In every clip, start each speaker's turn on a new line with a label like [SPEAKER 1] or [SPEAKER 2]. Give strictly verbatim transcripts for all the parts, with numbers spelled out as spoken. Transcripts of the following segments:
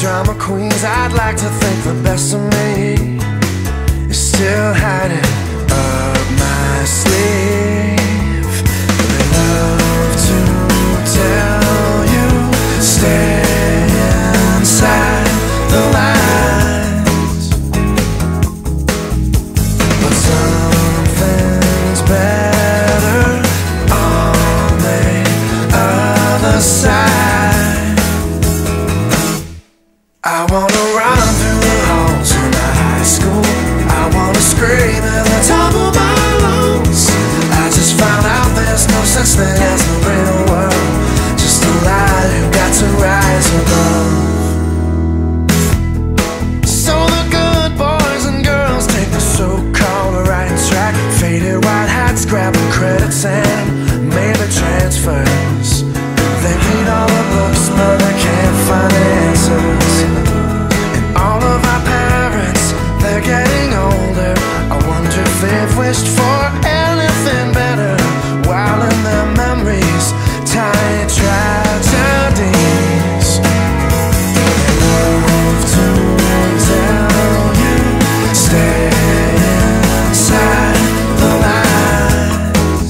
[SPEAKER 1] drama queens, I'd like to think the best of me is still hiding up my sleeve. They love to tell you, stay inside the lines, but something's better on the other side. I wanna run through the halls in my high school. I wanna scream at the top of my lungs. I just found out there's no such thing as the real world, just a lie you got to rise above. So the good boys and girls take the so-called right track, faded white hats, grabbing credits and maybe transfers. They read all the books but they can't find the answers. And all of our parents, they're getting older. I wonder if they've wished for anything better, while in their memories, tiny tragedies. They love to tell you, stay inside the lines,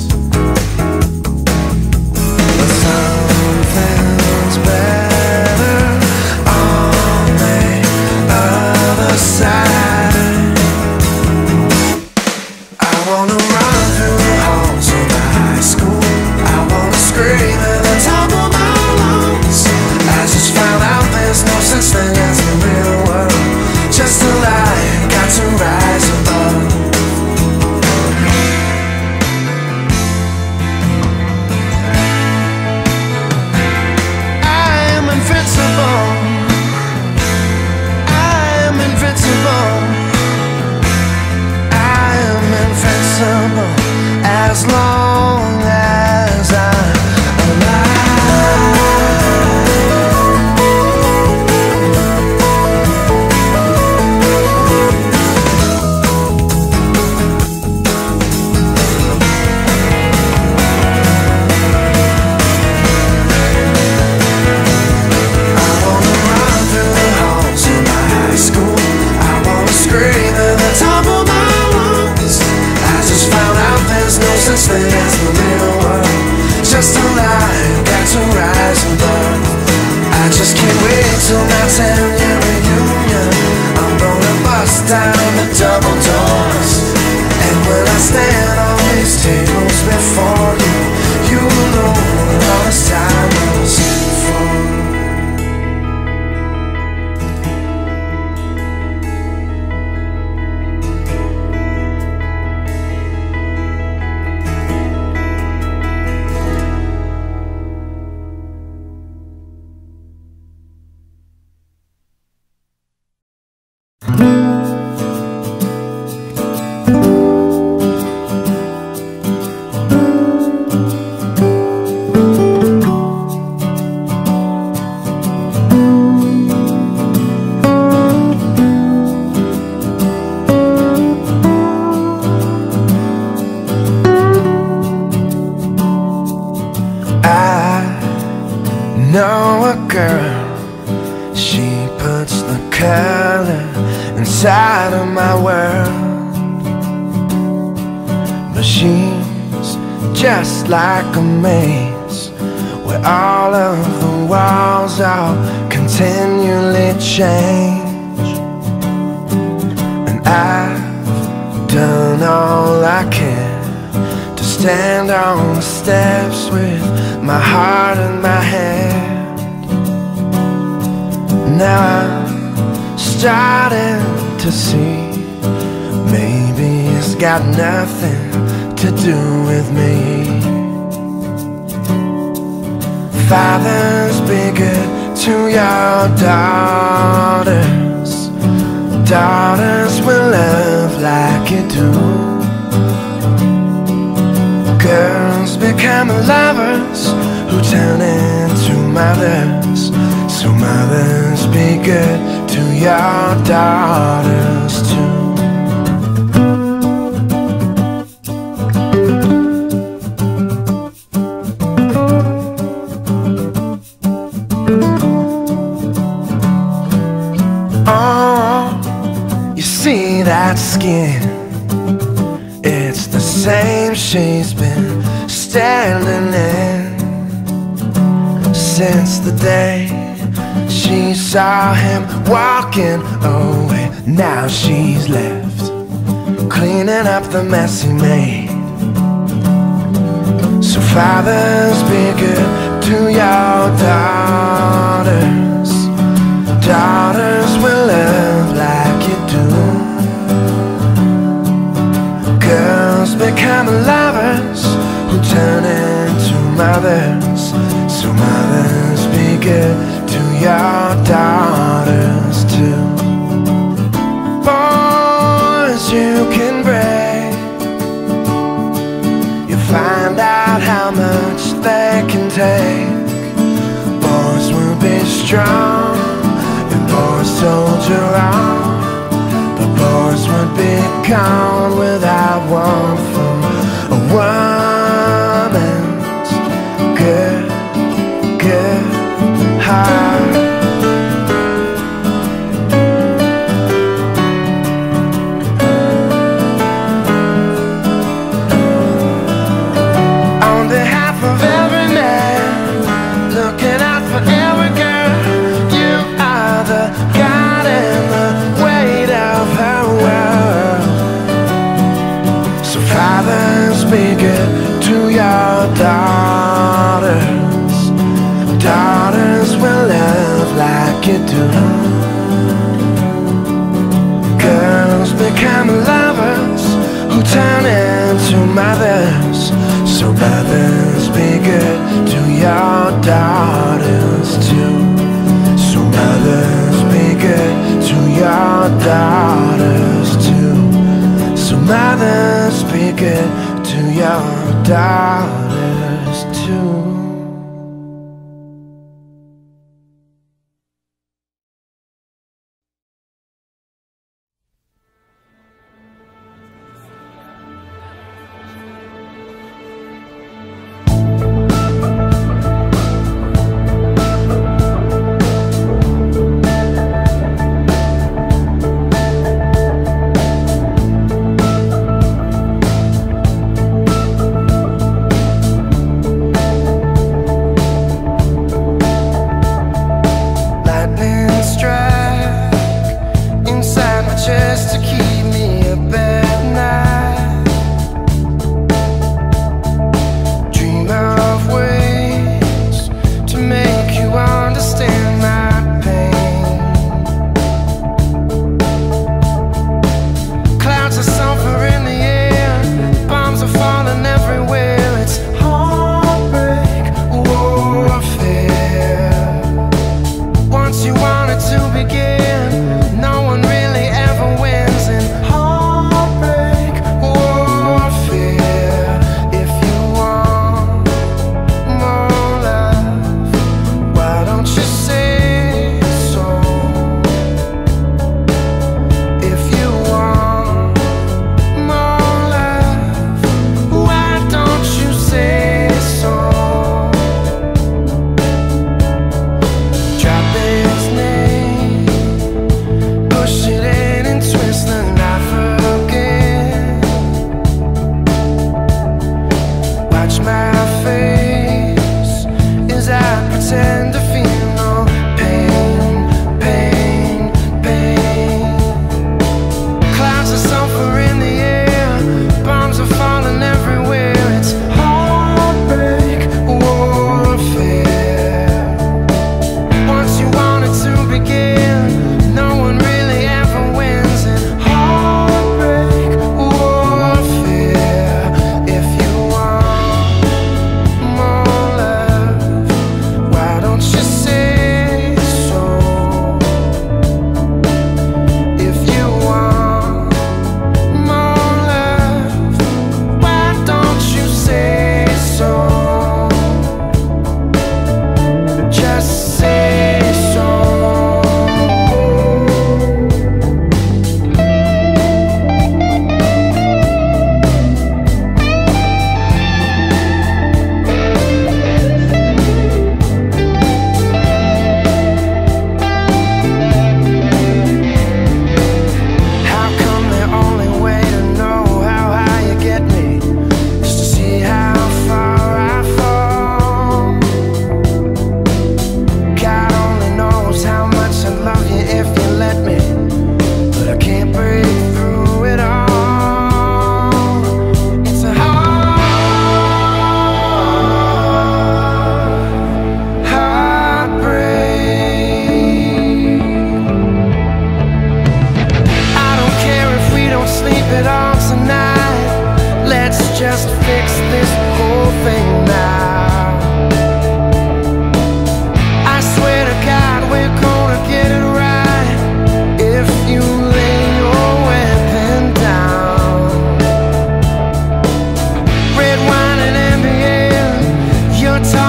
[SPEAKER 1] but something's better on the other side. I wanna run through the halls of my high school. I wanna scream at the top of my lungs. I just found out there's no such thing as the real world, just a lie you got to rise above. I am invincible. I am invincible. I am invincible as long as I'm alive. I wanna run through the halls in my high school. I wanna scream at the top of my lungs. I just found out there's no such thing as the real world, just a lie you got to rise above. I just can't wait till my ten-year reunion. I'm gonna bust down the double doors, and when I stand on these tables before you, you will know what all this time was for. Know a girl, she puts the color inside of my world, but she's just like a maze where all of the walls all continually change. And I've done all I can to stand on the steps with my heart in my hand. Now I'm starting to see, maybe it's got nothing to do with me. Fathers, be good to your daughters. Daughters will love like you do. Girls become lovers who turn into mothers. So mothers, be good to your daughters too. since the day she saw him walking away. Now she's left cleaning up the mess he made. So fathers, be good to your daughters. Daughters will love like you do. Girls become lovers who turn into mothers. So mothers, be good to your daughters too. Boys, you can break. You find out how much they can take. Boys will be strong and boys soldier on, but boys would be gone without one from a woman's good, good heart. On behalf of every man, looking out for every girl, you are the God and the weight of her world. So fathers, be good to your daughters. Daughters will love like you do. Girls become lovers who turn into mothers. So mothers, be good to your daughters too. So mothers, be good to your daughters too. So mothers, be good to your daughters too.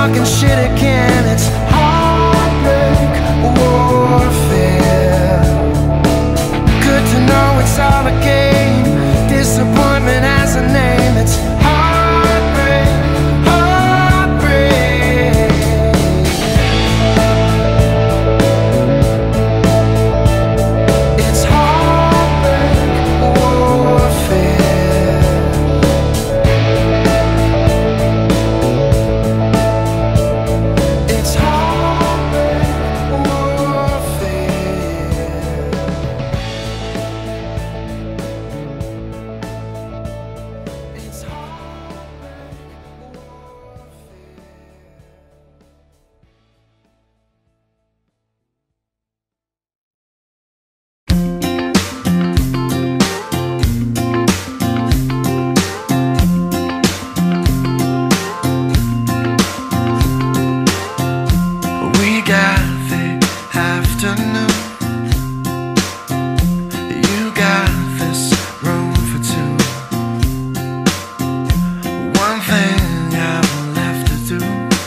[SPEAKER 1] talking shit again. It's heartbreak warfare. Good to know it's all a game. Disappointment has a name. It's heartbreak, heartbreak. It's heartbreak warfare. It's heartbreak warfare. It's heartbreak We got the afternoon. You got this room for two. One thing I've left to do: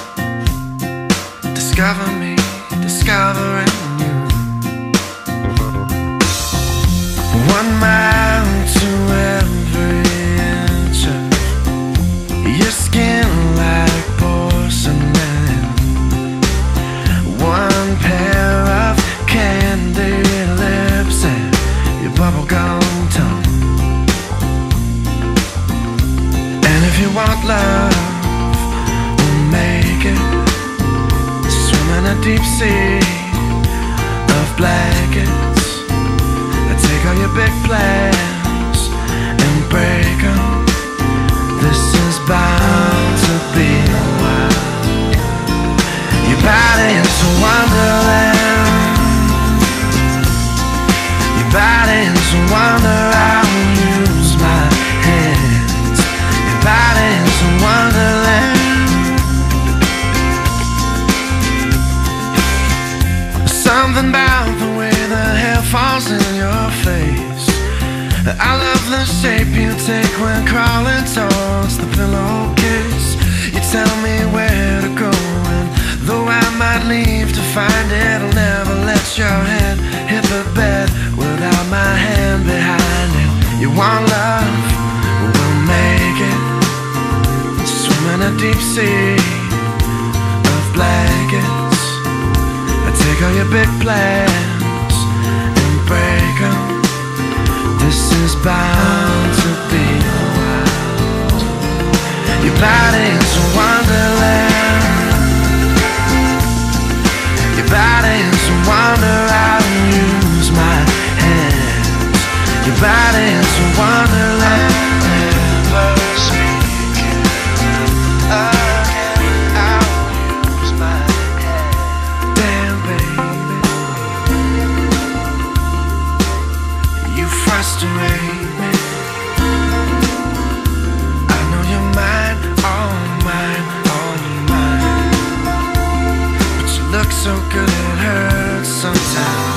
[SPEAKER 1] discover me, discovering you. One mile to every inch of your skin like porcelain. One pair of candy lips and your bubblegum tongue. And if you want love, we'll make it. Swim in a deep sea of blankets. I take all your big plans and break them. This is bound to be a while. Your body is a wonderland. Your body is a wonder. I will use my hands. Your body is a wonderland. Something about the way the hair falls in your face. I love the shape you take when crawling towards the pillowcase. You tell me where to go, and though I might leave to find it, I'll never let your head hit the bed without my hand behind it. You want love? We'll make it. Swim in a deep sea of blankets. I take all your big plans and break them. This is bound to be a while. Your body is a wonderland. Your body is a wonder. I will use my hands. Your body is a wonderland. Never speaking again. I will use my hands. Damn, baby, you frustrate me. I know you're mine, all mine, all mine. But you look so good it hurts sometimes.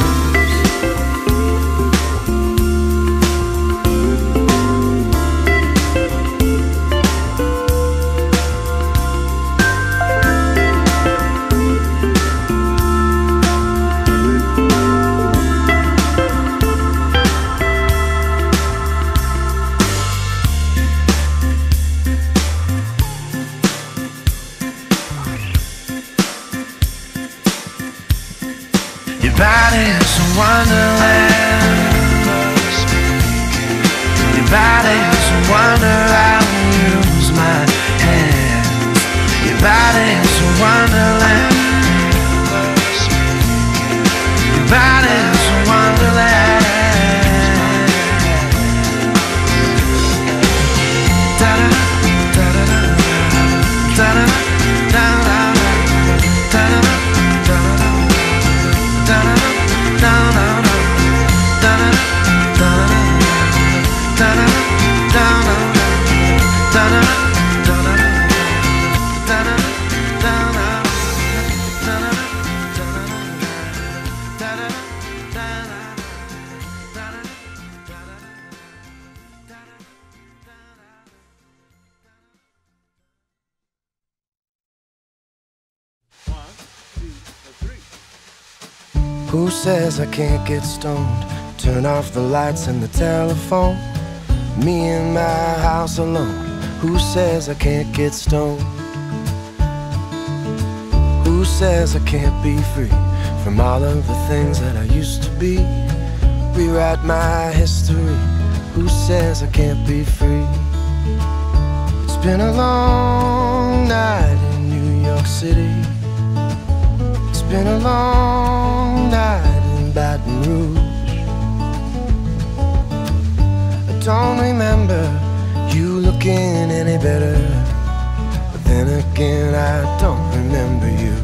[SPEAKER 1] Your body is a wonderland. Your body is a wonder. I will use my hands. Your body is a wonderland. Your body is a wonderland. Da da da da da da da da da da da. Da Who says I can't get stoned? Turn off the lights and the telephone. Me in my house alone. Who says I can't get stoned? Who says I can't be free from all of the things that I used to be? Rewrite my history. Who says I can't be free? It's been a long night in New York City. It's been a long night in Baton Rouge. I don't remember you looking any better, but then again I don't remember you.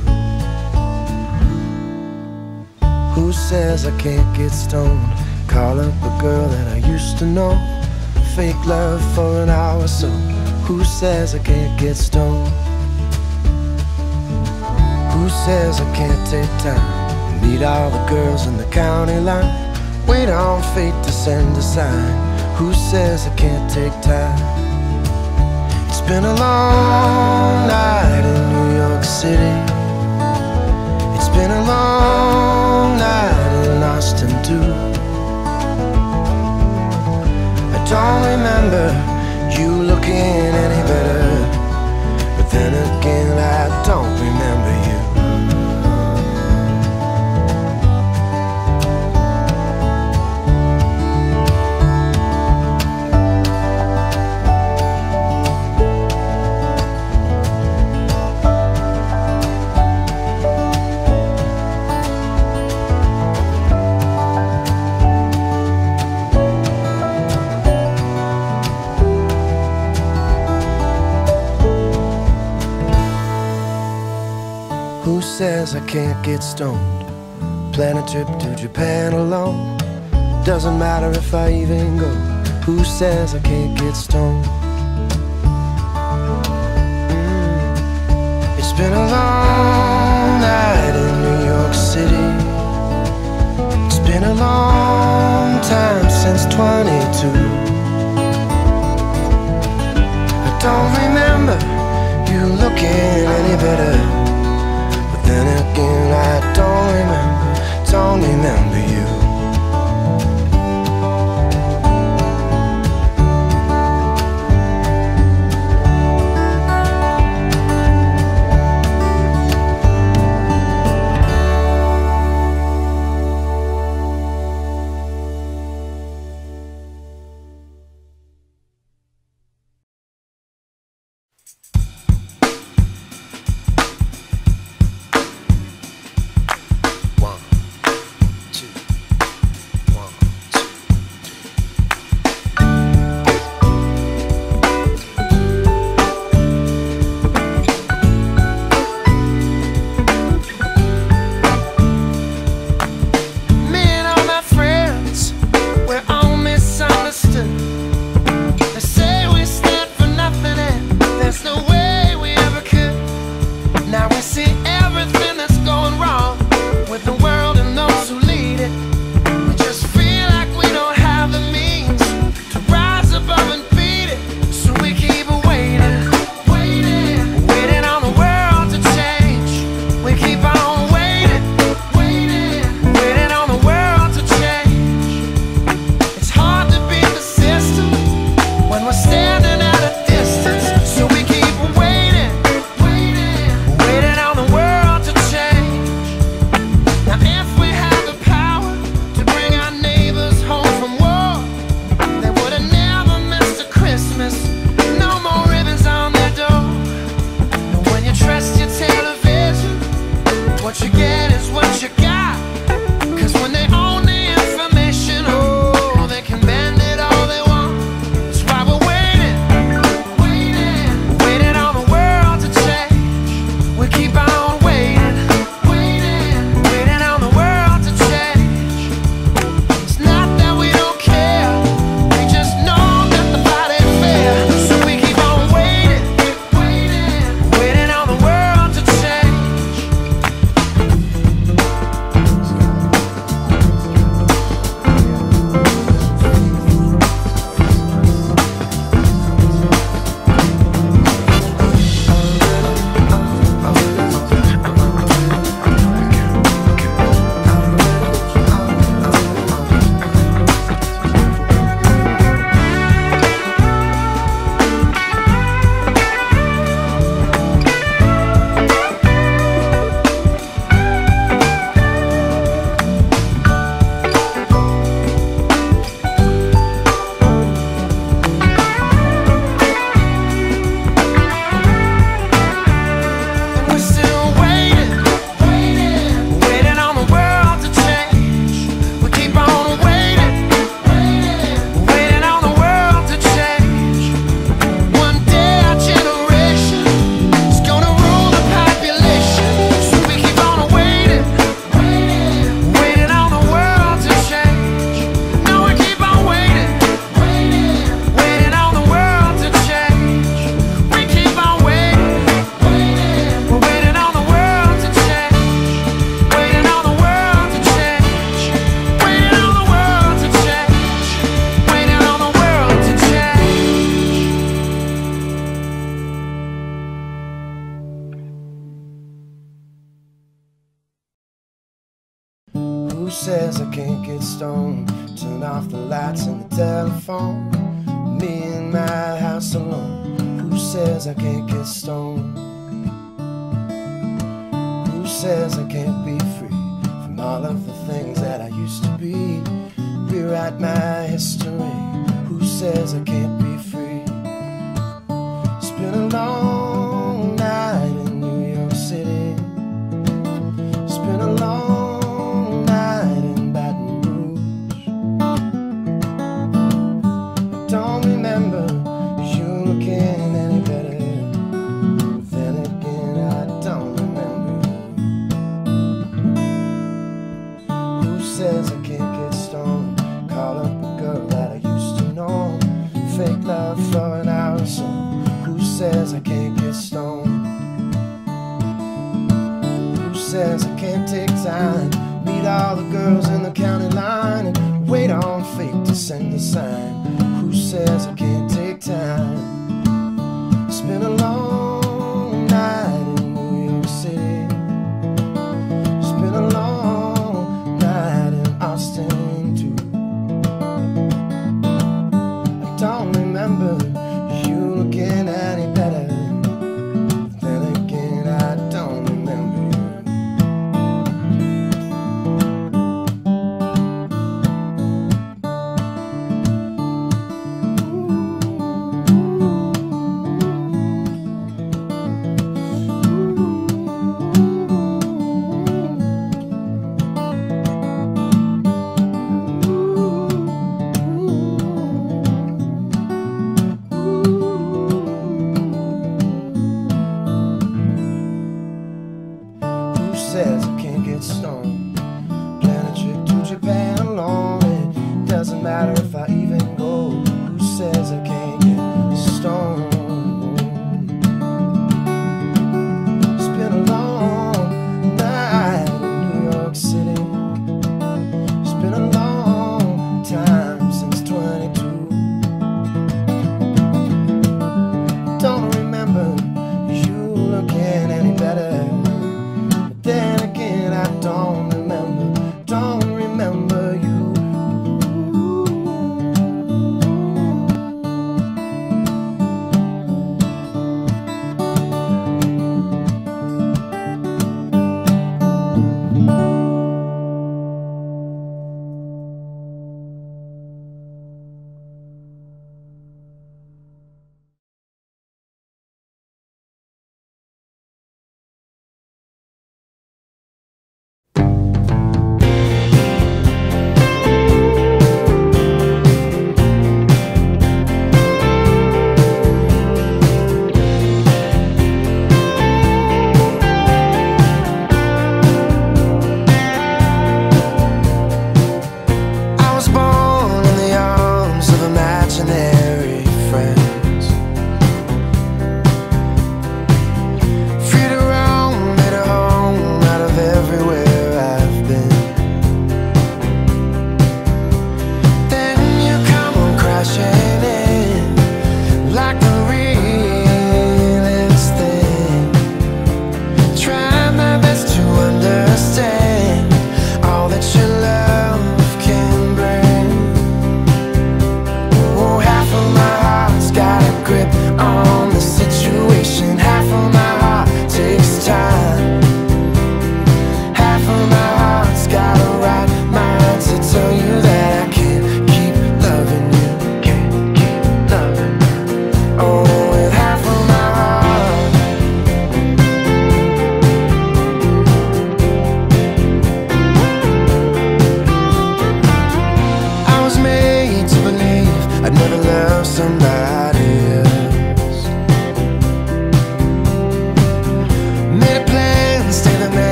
[SPEAKER 1] Who says I can't get stoned? Call up a girl that I used to know. Fake love for an hour or so. Who says I can't get stoned? Who says I can't take time? Meet all the girls in the county line. Wait on fate to send a sign. Who says I can't take time? It's been a long night in New York City. It's been a long night in Austin too. I don't remember you looking any better, but then again I don't remember you. Who says I can't get stoned? Plan a trip to Japan alone. Doesn't matter if I even go. Who says I can't get stoned? mm. It's been a long night in New York City. It's been a long time since twenty-two. I don't remember you looking any better, then again I don't remember, don't remember you. Who says I can't get stoned? Turn off the lights and the telephone. Me in my house alone. Who says I can't get stoned? Who says I can't be free from all of the things that I used to be? Rewrite my history. Who says I can't be free? It's been a long night in New York City. It's been a long night in Baton Rouge. I don't remember you looking any better. But then again, I don't remember. Who says I can't get stoned? Call up a girl that I used to know. Fake love for an hour or so. Who says I can't get stoned? Who says I can't take time? Meet all the girls in the county line and wait on fate to send a sign. Who says I can't take time? It's been a long night in New York City. It's been a long night in Austin too. I don't remember you looking any better. But then again, I don't remember you. Who says I can't get stoned? Plan a trip to Japan alone. It doesn't matter if I even go. Who says I can't get stoned? It's been a long night in New York City. It's been a long time since twenty-two. Don't remember you looking any better. Then again, I don't remember, don't remember you.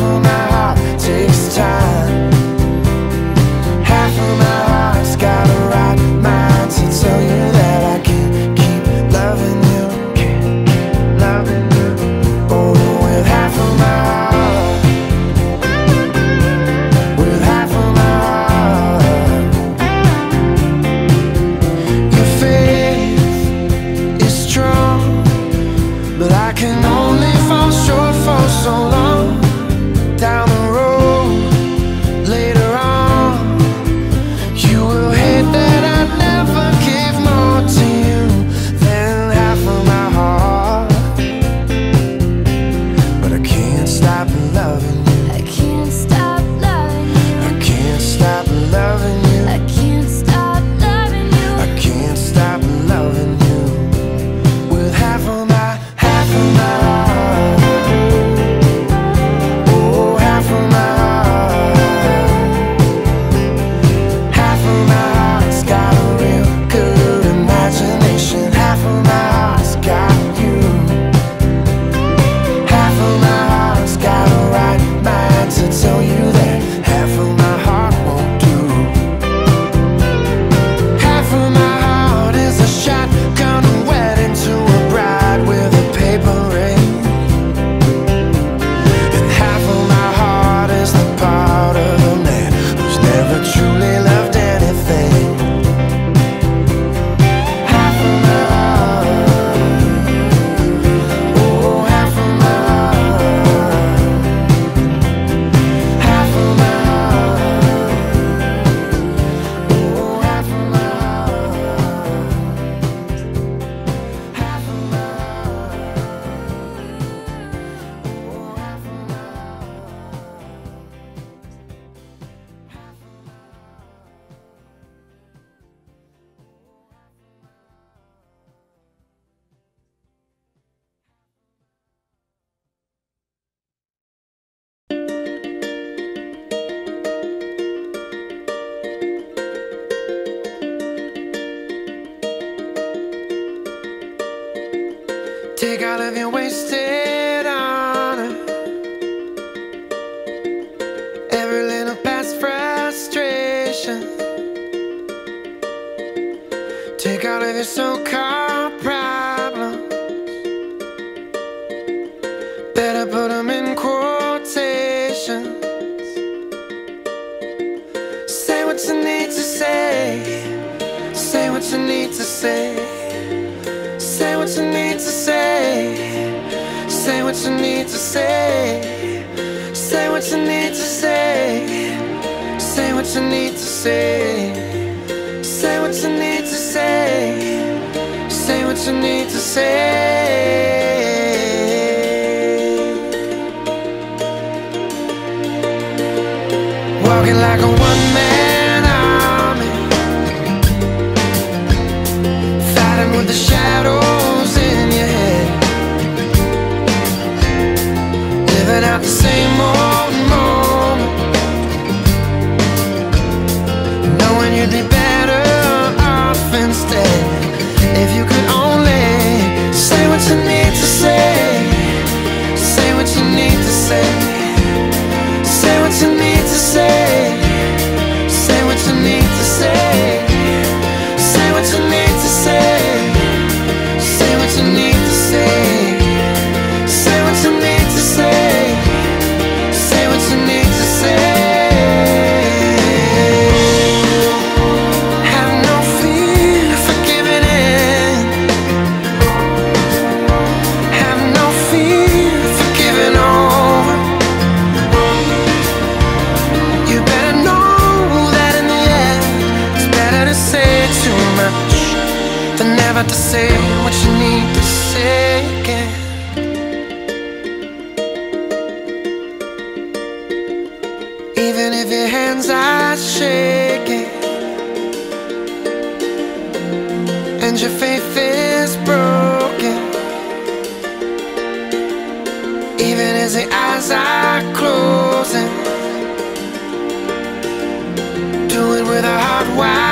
[SPEAKER 1] Half of my heart's got a Take all of your wasted honor, every little past frustration. Take all of your so-called problems, better put them in quotations. Say what you need to say, say what you need to say, say what you need to say, say what you need to say, say what you need to say, say what you need to say, say what you need to say, say what you need to say. Walking like a one-man army, fighting with the shadows in your head, living out the same old moment, knowing you'd be better off instead if you could only say what you need to say, say what you need to say, say what you need to say, say what you need to say, say what you need to say, say what you need to say, say what you need to say, say what you need to say. Have no fear for giving in, have no fear for giving over. You better know that in the end it's better to say too much than never to say what you need to say again. Even if your hands are shaking and your faith is broken, even as the eyes are closing, do it with a heart wide